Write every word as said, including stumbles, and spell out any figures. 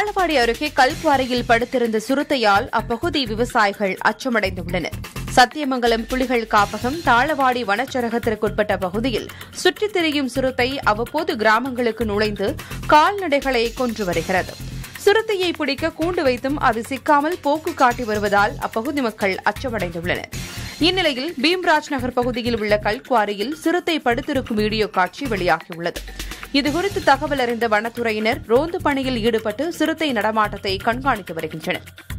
தாளவாடி அருகே கல்குவாரியில் படுத்திருந்த சிறுத்தையால் அப்பகுதி விவசாயிகள் அச்சமடைந்துள்ளனர். சத்தியமங்கலம் புலிகள் காப்பகம் தாளவாடி வனச்சரகத்திற்குட்பட்ட பகுதியில் சுற்றித் திரியும் சிறுத்தை அவ்வப்போது கிராமங்களுக்கு நுழைந்து கால்நடைகளை கொன்று வருகிறது. சிறுத்தையை பிடிக்க கூண்டு வைத்தும் அது சிக்காமல் போக்கு காட்டி வருவதால் அப்பகுதி மக்கள் அச்சமடைந்துள்ளனர். இந்நிலையில் பீம்ராஜ் நகர் பகுதியில் உள்ள கல்குவாரியில் சிறுத்தை படுத்திருக்கும் வீடியோ காட்சி வெளியாகியுள்ளது. இதுகுறித்து தகவல் அறிந்த வனத்துறையினர் ரோந்து பணியில் ஈடுபட்டு சிறுத்தை நடமாட்டத்தை கண்காணித்து வருகின்றனர்.